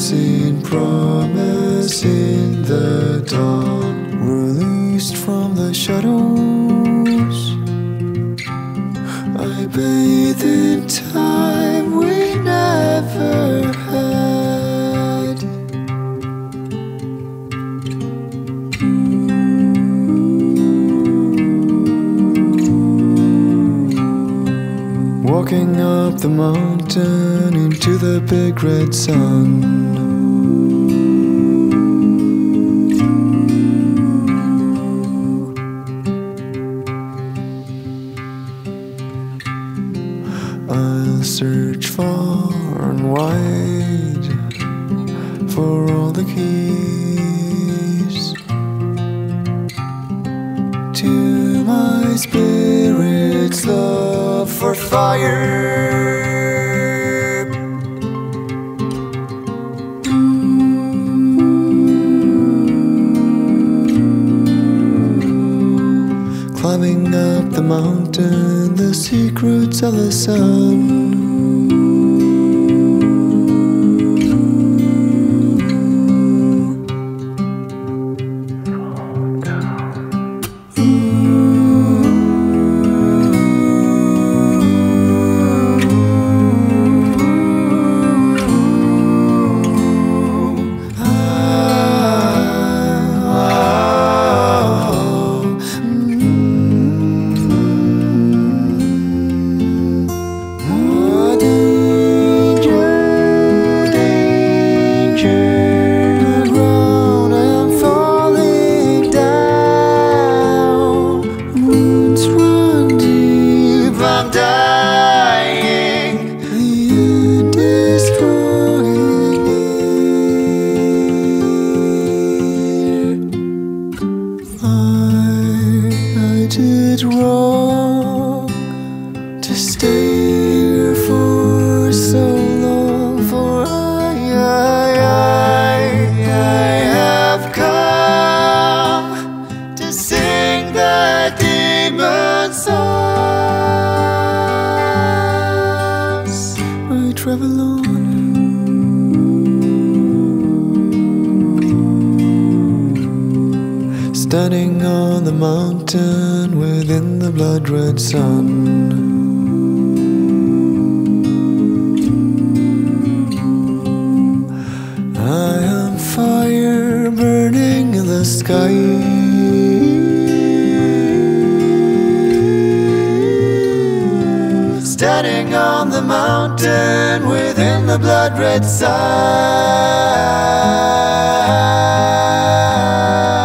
seen promise in the dawn. Released from the shadows, I bathe in time we never had. Walking up the mountain into the big red sun. I'll search far and wide for all the keys to my spirit's love for fire. Climbing up the mountain, the secrets of the sun. I'm dying, the end is drawing near. I did wrong to stay here for so long, for I have come to sing the demon song. Travel on, standing on the mountain within the blood-red sun. I am fire burning in the sky. Standing on the mountain within the blood-red sun.